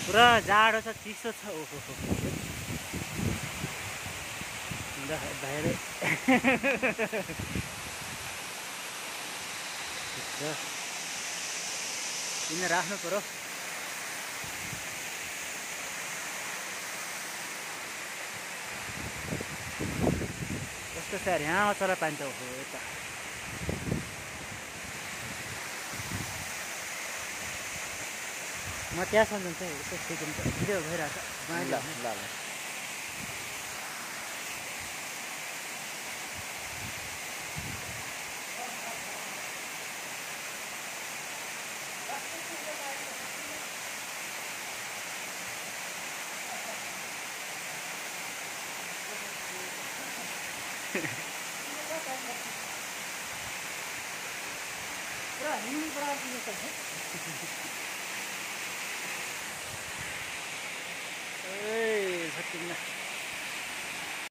पुरा जाडो छ, चिसो छ। ओहो बाहिरै किन राख्नु पर्यो। कस्तो स्याहार यहाँ चला पाइन्छ। ओहो यता म त्यहाँसम्म जान्छ है। यसो सेकेन्ड भिडियो भइरहेको छ। ल ल ल